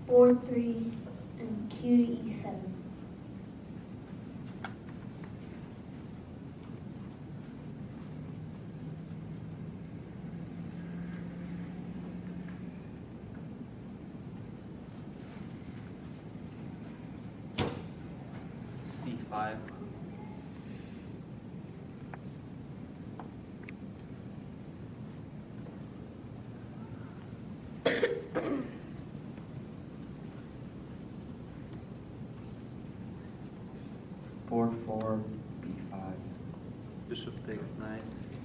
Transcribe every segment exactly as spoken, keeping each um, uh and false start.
Board three and Q to E seven. C five. Board four, B five. Bishop takes knight.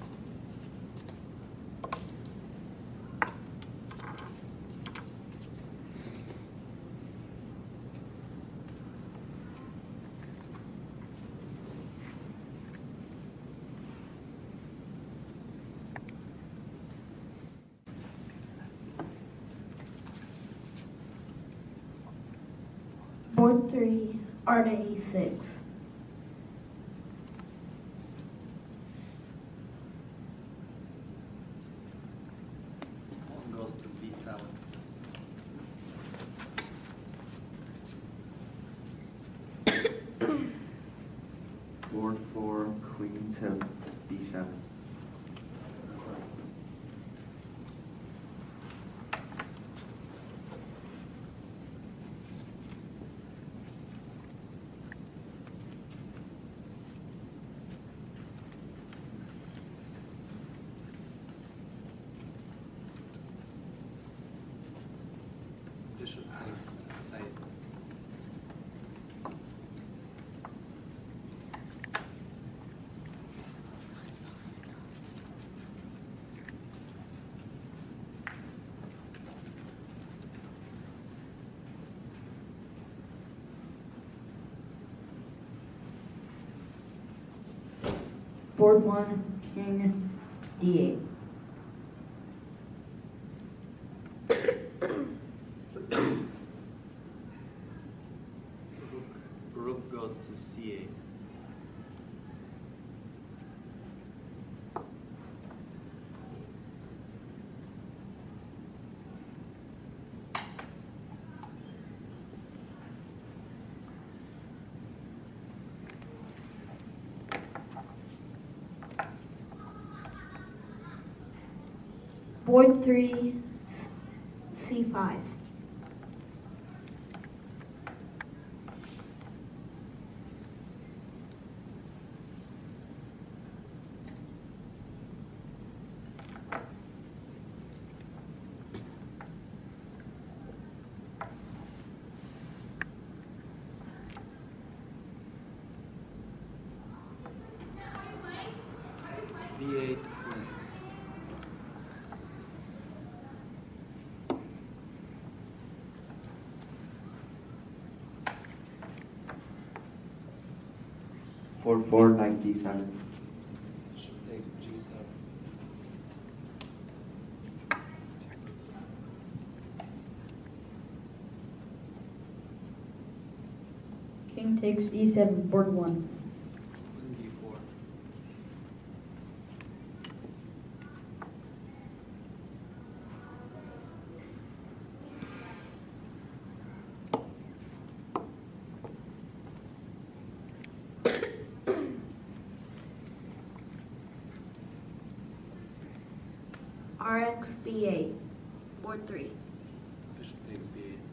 Board three, R to A six. Pawn goes to B seven. Board four, queen to B seven. Bishop takes knight. Board one, King D eight. Rook, rook goes to C eight. Board three, C five. B eight. Board four, knight D seven. Bishop takes G seven. King takes E seven, board one. Queen D four. R X B eight, board three. Bishop takes B eight.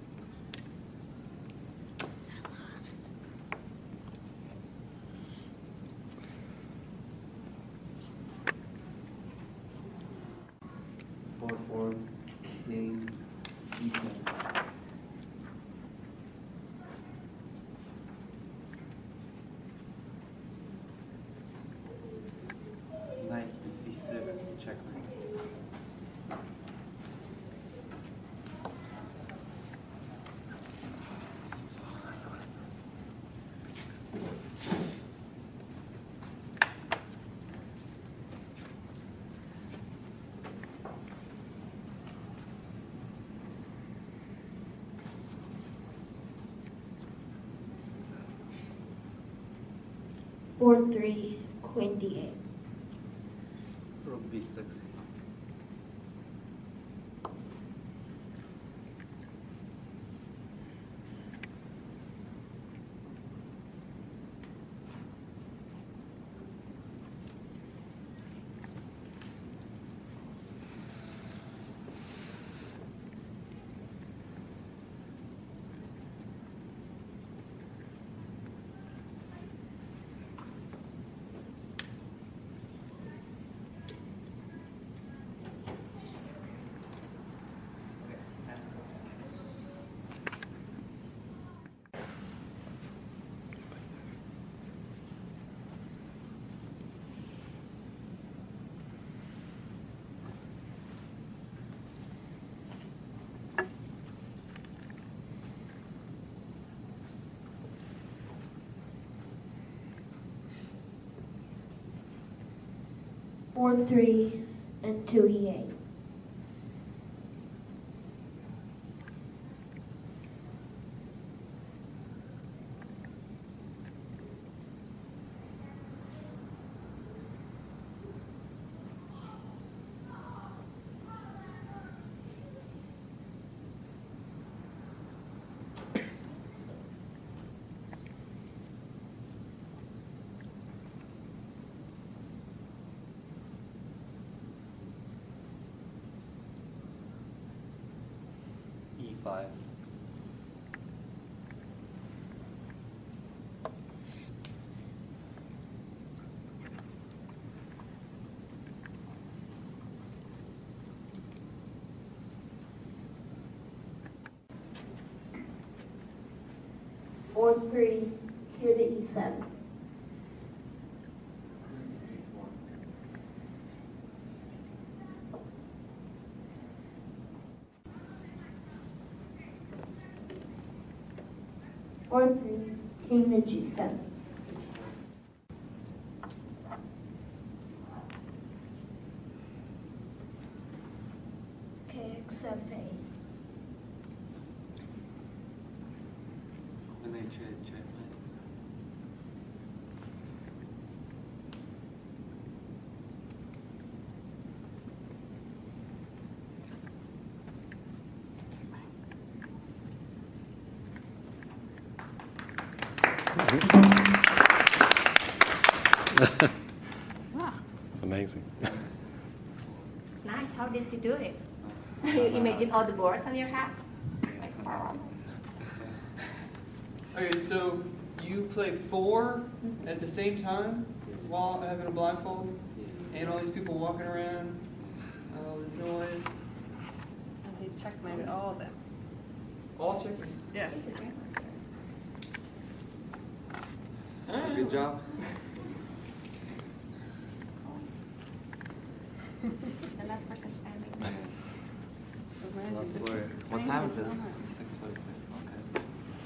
Board four, king E seven. Knight to C six, checkmate. Board three, Queen D eight. Rook B six. four three, and two E eight. E five. four three, here to E seven. four three, king to G seven. K X F A. When they trade checkmate. Wow. It's amazing. Nice. How did you do it? You imagine all the boards on your hat? Like, oh. Okay, so you play four at the same time while having a blindfold, and all these people walking around, all this noise. And he checkmated all of them. All checkers. Yes. Good job. The last person standing. Last warrior. What time is it? six forty-six. Okay.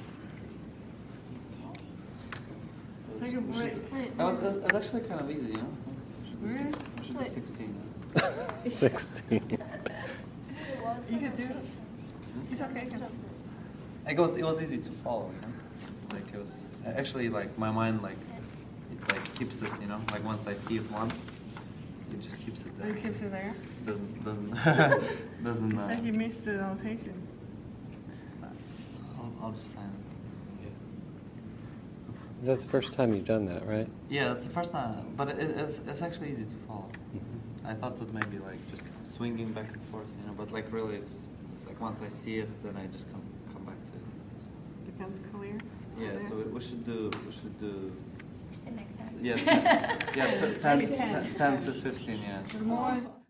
So Take a we should- break. That was, it was actually kind of easy, you know? We should do, Really? six, we should do Wait. sixteen. sixteen. You could do it. It's okay. You can. It was, it was easy to follow, you know? Like it was, actually like my mind like, it like keeps it, you know? Like once I see it once, it just keeps it there. It keeps it there. Doesn't, doesn't, doesn't, It's uh, like you missed the notation. I'll, I'll just sign it. Is that the first time you've done that, right? Yeah, that's the first time, but it, it's, it's actually easy to follow. I thought that maybe like just swinging back and forth, you know, but like really it's, it's like once I see it, then I just come come back to it. Becomes clear. Yeah, Okay. so we, we should do, we should do, What's the next time? yeah, ten, yeah, ten, Maybe ten. ten, ten to fifteen, yeah. The more